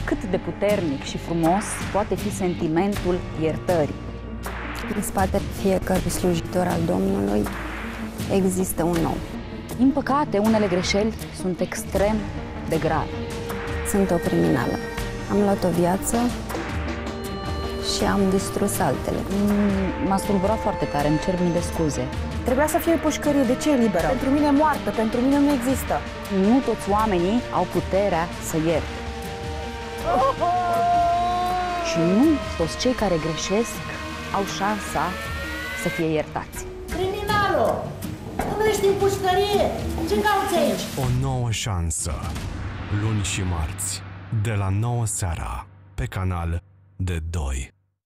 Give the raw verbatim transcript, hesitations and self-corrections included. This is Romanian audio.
cât de puternic și frumos poate fi sentimentul iertării. În spatele fiecărui slujitor al Domnului există un om. Din păcate, unele greșeli sunt extrem de grave. Sunt o criminală. Am luat o viață și am distrus altele. M-a tulburat foarte tare, îmi cer mii de scuze. Trebuia să fie pușcărie, de ce e liberă? Pentru mine moartă, pentru mine nu există. Nu toți oamenii au puterea să ierte. Și nu toți cei care greșesc au șansa să fie iertați. Criminalul! Nu ești în pușcărie! Ce cauți aici? O nouă șansă. Luni și marți, de la nouă seara, pe canal de doi.